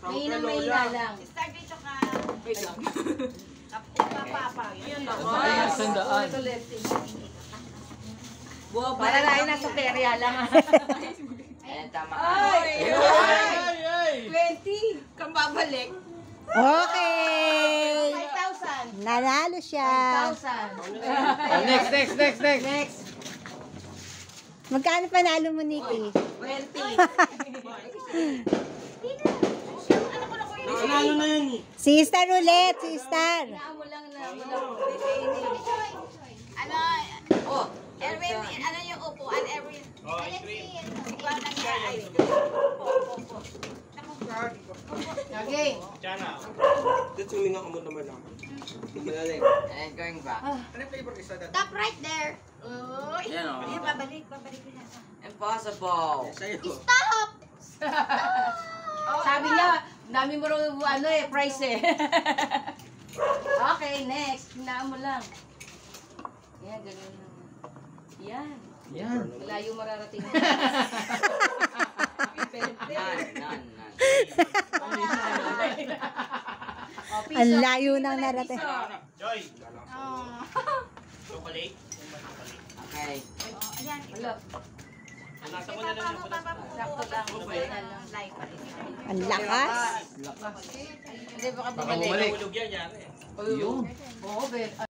May inang lang. Start dito ka. Wait lang. Papa. Yun lang. Ay, sandaan. Para na ay nasa perya lang. Ayan, tama. Ay! Ay! 20! Kang babalik. Okay! 5,000! Nanalo siya. 5,000! Oh, next. Next! Magkano panalo mo, Nikki? 20! Nanalo na yan eh. Sister ulit, sister. Naamo lang na. Ano? Oh! Erwin, ano yung upuan? Erwin. Ikaw nag-ay. Okay! Dito suminga ka mo naman ako. Malalim. And going back. Top right there. Oh, Yan o. Ayan, babalik ko na. Impossible. Sa'yo. Stop! Sabi niya, dami mo rin price eh. Okay, next. Hinaan mo lang. Yan, ganun lang. Yan. Yan. Malayo mararating. None. Oh, piso. Ang layo ng narating. Joy! Oh. Chocolate? Okay. Ayan. Wala. Nasa mo na lang yung Papa mo. Sakto lang. Yan lang. Live pa rin. Ang lakas. Hindi baka Baka bumalik. bumalik. Hulog yan, yan eh. Yun. Oo, be.